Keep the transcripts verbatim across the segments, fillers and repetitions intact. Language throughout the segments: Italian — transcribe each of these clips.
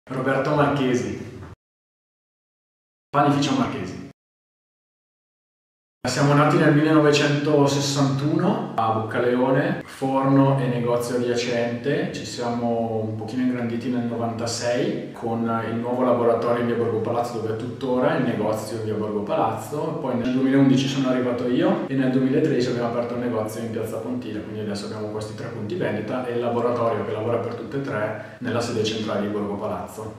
Roberto Marchesi, Panificio Marchesi. Siamo nati nel millenovecentosessantuno a Boccaleone, forno e negozio adiacente. Ci siamo un pochino ingranditi nel novantasei con il nuovo laboratorio in via Borgo Palazzo, dove è tuttora il negozio in via Borgo Palazzo. Poi nel duemilaundici sono arrivato io e nel duemilatredici abbiamo aperto il negozio in piazza Pontile, quindi adesso abbiamo questi tre punti vendita e il laboratorio che lavora per tutte e tre nella sede centrale di Borgo Palazzo.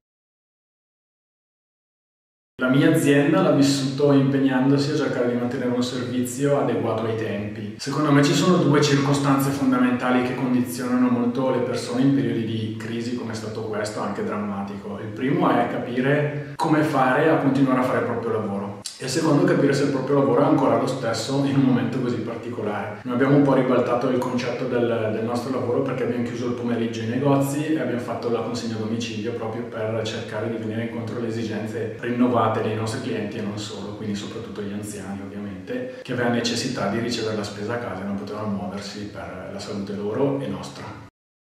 La mia azienda l'ha vissuto impegnandosi a cercare di mantenere un servizio adeguato ai tempi. Secondo me ci sono due circostanze fondamentali che condizionano molto le persone in periodi di crisi come è stato questo, anche drammatico. Il primo è capire come fare a continuare a fare il proprio lavoro. E il secondo è capire se il proprio lavoro è ancora lo stesso in un momento così particolare. Noi abbiamo un po' ribaltato il concetto del, del nostro lavoro perché abbiamo chiuso il pomeriggio i negozi e abbiamo fatto la consegna a domicilio proprio per cercare di venire incontro alle esigenze rinnovate dei nostri clienti e non solo, quindi soprattutto gli anziani ovviamente, che avevano necessità di ricevere la spesa a casa e non potevano muoversi per la salute loro e nostra.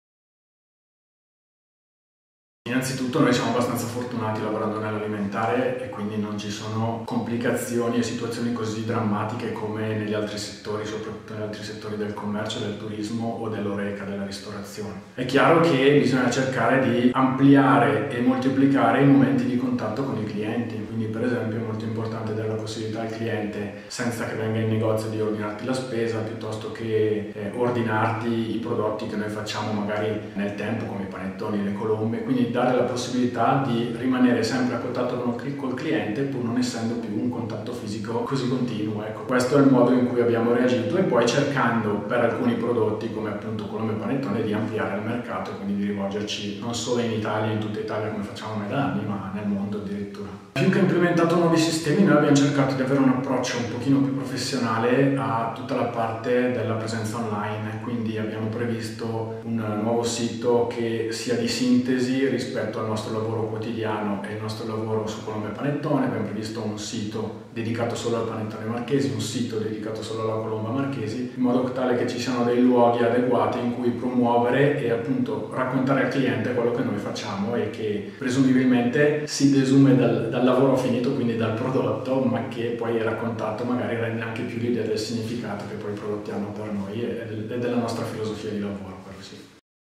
Innanzitutto noi siamo abbastanza fortunati lavorando nell'alimentare e quindi non ci sono complicazioni e situazioni così drammatiche come negli altri settori, soprattutto negli altri settori del commercio, del turismo o dell'oreca, della ristorazione. È chiaro che bisogna cercare di ampliare e moltiplicare i momenti di contatto con i clienti, quindi per esempio è molto importante dare la possibilità al cliente, senza che venga in negozio, di ordinarti la spesa, piuttosto che eh, ordinarti i prodotti che noi facciamo magari nel tempo, come i panettoni, le colombe, quindi dare la possibilità di rimanere sempre a contatto col cliente pur non essendo più un contatto fisico così continuo. Ecco, questo è il modo in cui abbiamo reagito e poi cercando per alcuni prodotti come appunto colombe e panettone di ampliare il mercato e quindi di rivolgerci non solo in Italia, in tutta Italia come facciamo noi da anni, ma nel mondo addirittura. Più che implementato nuovi sistemi, noi abbiamo cercato di avere un approccio un pochino più professionale a tutta la parte della presenza online, quindi abbiamo previsto un nuovo sito che sia di sintesi rispetto al nostro lavoro quotidiano e il nostro lavoro su colombe e panettone. Abbiamo previsto un sito dedicato solo al panettone marchesi, un sito dedicato solo alla colomba marchesi, in modo tale che ci siano dei luoghi adeguati in cui promuovere e appunto raccontare al cliente quello che noi facciamo e che presumibilmente si desume dal, dal lavoro finito, quindi dal prodotto, ma che poi raccontato magari rende anche più l'idea del significato che poi i prodotti hanno per noi e della nostra filosofia di lavoro. Sì.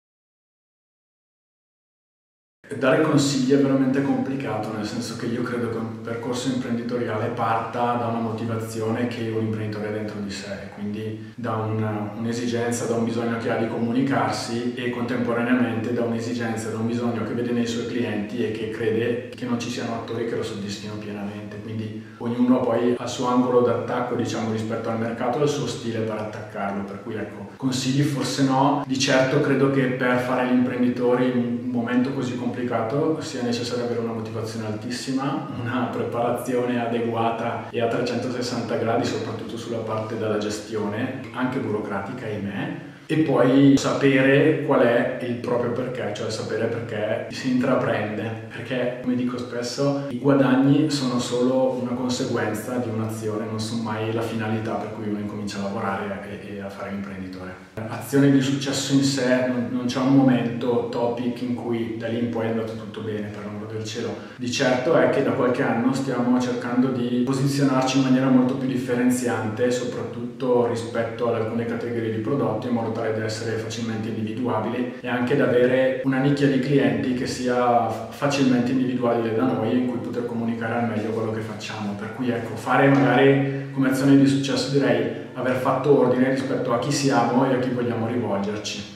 Dare consigli è veramente complicato, nel senso che io credo che un percorso imprenditoriale parta da una motivazione che un imprenditore ha dentro di sé, quindi da un'esigenza, da un bisogno che ha di comunicarsi e contemporaneamente da un'esigenza, da un bisogno che vede nei suoi clienti e che crede che non ci siano attori che lo soddisfino pienamente. Quindi ognuno poi ha il suo angolo d'attacco, diciamo, rispetto al mercato e il suo stile per attaccarlo, per cui ecco, consigli forse no. Di certo credo che per fare gli imprenditori in un momento così complicato sia necessario avere una motivazione altissima, una preparazione adeguata e a trecentosessanta gradi, soprattutto sulla parte della gestione, anche burocratica, ahimè, e poi sapere qual è il proprio perché, cioè sapere perché si intraprende, perché come dico spesso i guadagni sono solo una conseguenza di un'azione, non sono mai la finalità per cui uno incomincia a lavorare e, e a fare l'imprenditore. Azione di successo in sé, non, non c'è un momento topic in cui da lì in poi è andato tutto bene, per l'amor del cielo. Di certo è che da qualche anno stiamo cercando di posizionarci in maniera molto più differenziante, soprattutto rispetto ad alcune categorie di prodotti, in modo tale da essere facilmente individuabili e anche da avere una nicchia di clienti che sia facilmente individuabile da noi e in cui poter comunicare al meglio quello che facciamo. Per cui ecco, fare magari come azione di successo direi aver fatto ordine rispetto a chi siamo e a chi vogliamo rivolgerci.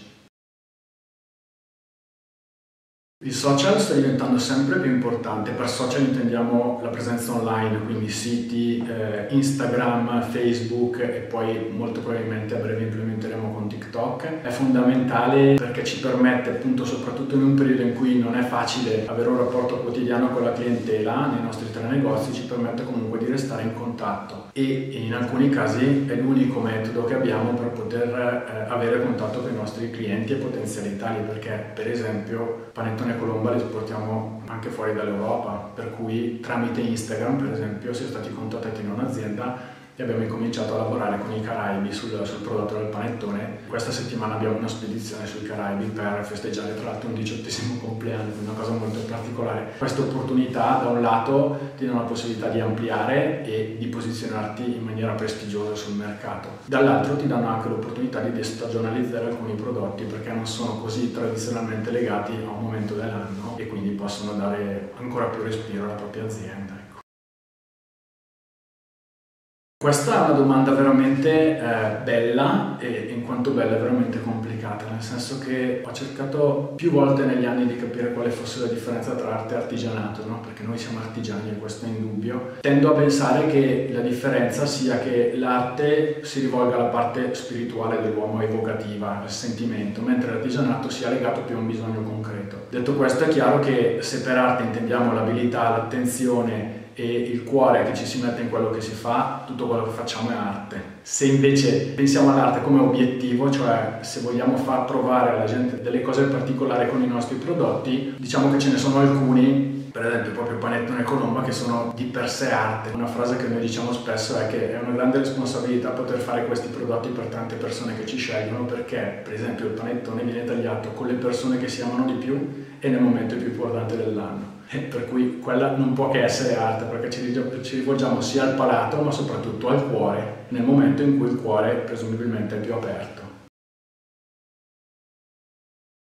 Il social sta diventando sempre più importante. Per social intendiamo la presenza online, quindi siti, eh, Instagram, Facebook e poi molto probabilmente a breve implementeremo con TikTok. È fondamentale perché ci permette, appunto, soprattutto in un periodo in cui non è facile avere un rapporto quotidiano con la clientela nei nostri tre negozi, ci permette comunque di restare in contatto e in alcuni casi è l'unico metodo che abbiamo per poter eh, avere contatto con i nostri clienti e potenziali tali, perché per esempio panettone e colomba li esportiamo anche fuori dall'Europa, per cui tramite Instagram per esempio si è stati contattati in un'azienda e abbiamo incominciato a lavorare con i Caraibi sul, sul prodotto del panettone. Questa settimana abbiamo una spedizione sui Caraibi per festeggiare tra l'altro un diciottesimo compleanno, quindi una cosa molto particolare. Queste opportunità da un lato ti danno la possibilità di ampliare e di posizionarti in maniera prestigiosa sul mercato, dall'altro ti danno anche l'opportunità di destagionalizzare alcuni prodotti perché non sono così tradizionalmente legati a un momento dell'anno e quindi possono dare ancora più respiro alla propria azienda. Questa è una domanda veramente eh, bella e in quanto bella è veramente complicata, nel senso che ho cercato più volte negli anni di capire quale fosse la differenza tra arte e artigianato, no? Perché noi siamo artigiani e questo è indubbio. Tendo a pensare che la differenza sia che l'arte si rivolga alla parte spirituale dell'uomo, evocativa, al sentimento, mentre l'artigianato sia legato più a un bisogno concreto. Detto questo, è chiaro che se per arte intendiamo l'abilità, l'attenzione e il cuore che ci si mette in quello che si fa, tutto quello che facciamo è arte. Se invece pensiamo all'arte come obiettivo, cioè se vogliamo far provare alla gente delle cose particolari con i nostri prodotti, diciamo che ce ne sono alcuni, per esempio proprio panettone e colomba, che sono di per sé arte. Una frase che noi diciamo spesso è che è una grande responsabilità poter fare questi prodotti per tante persone che ci scelgono, perché per esempio il panettone viene tagliato con le persone che si amano di più e nel momento più importante dell'anno. E per cui quella non può che essere arte, perché ci rivolgiamo sia al palato ma soprattutto al cuore, nel momento in cui il cuore presumibilmente è più aperto.